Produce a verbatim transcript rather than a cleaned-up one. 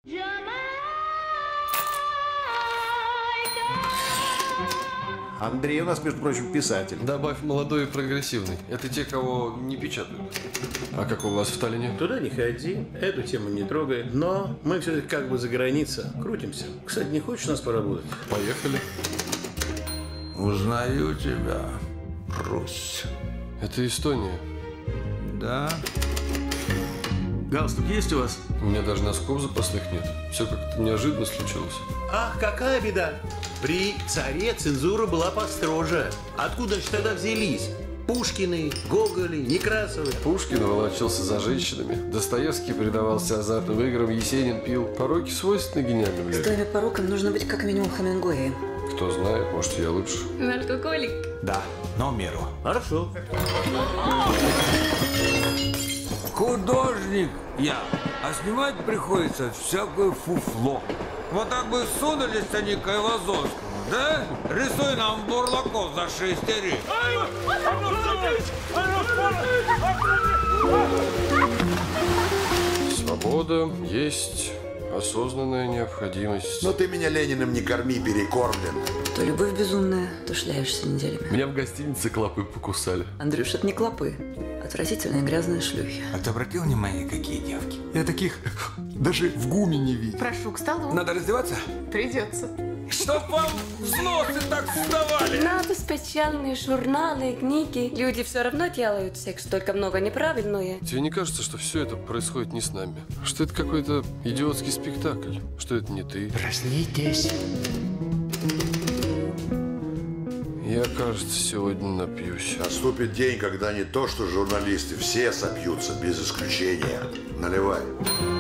Андрей у нас, между прочим, писатель. Добавь молодой и прогрессивный. Это те, кого не печатают. А как у вас в Таллине? Туда не ходи, эту тему не трогай. Но мы все-таки как бы за границей крутимся. Кстати, не хочешь у нас поработать? Поехали. Узнаю тебя, Русь. Это Эстония. Да? Галстук есть у вас? У меня даже носков запасных нет. Все как-то неожиданно случилось. Ах, какая беда! При царе цензура была построже. Откуда же тогда взялись? Пушкины, Гоголи, Некрасовы. Пушкин волочился за женщинами. Достоевский предавался азартным играм. Есенин пил. Пороки свойственны гениальным С людям. твоими пороками нужно быть как минимум Хемингуэем. Кто знает, может, я лучше. Алкоголик. Да, но в меру. Хорошо. Художник я, а снимать приходится всякое фуфло. Вот так бы сунулись они к Айвазовскому, да? Рисуй нам бурлаков за шестерик. Свобода есть осознанная необходимость. Но ты меня Лениным не корми, перекормлен. То любовь безумная, то шляешься неделями. Меня в гостинице клопы покусали. Андрюш, это не клопы. Отвратительные грязные шлюхи. А ты обратил внимание, какие девки? Я таких даже в ГУМе не видел. Прошу к столу. Надо раздеваться? Придется. Чтоб вам взносы так вставали! Надо специальные журналы, книги. Люди все равно делают секс, только много неправильное. Тебе не кажется, что все это происходит не с нами? Что это какой-то идиотский спектакль? Что это не ты? Проснитесь. Я, кажется, сегодня напьюсь. Наступит день, когда не то, что журналисты, все сопьются, без исключения. Наливай.